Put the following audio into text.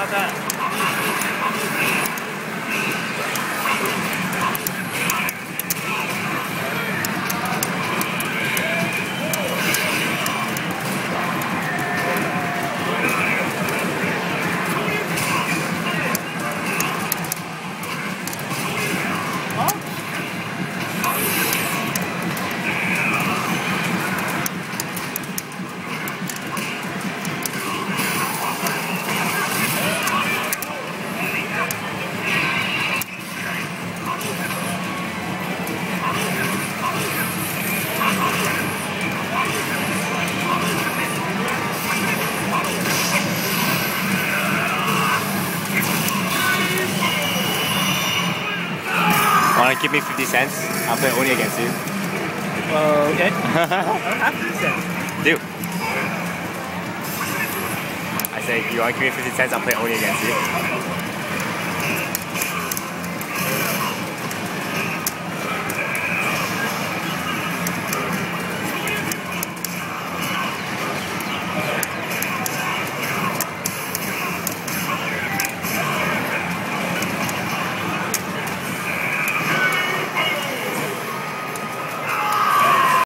大战。 Wanna give me 50 cents? I'll play only against you. Okay. I have 50 cents. Dude. I say, you wanna give me 50 cents? I'll play only against you.